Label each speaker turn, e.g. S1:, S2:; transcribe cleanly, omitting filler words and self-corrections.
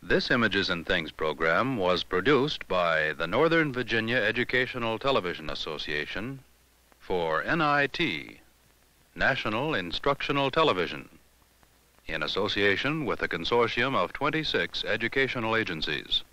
S1: This Images and Things program was produced by the Northern Virginia Educational Television Association for NIT, National Instructional Television, in association with a consortium of 26 educational agencies.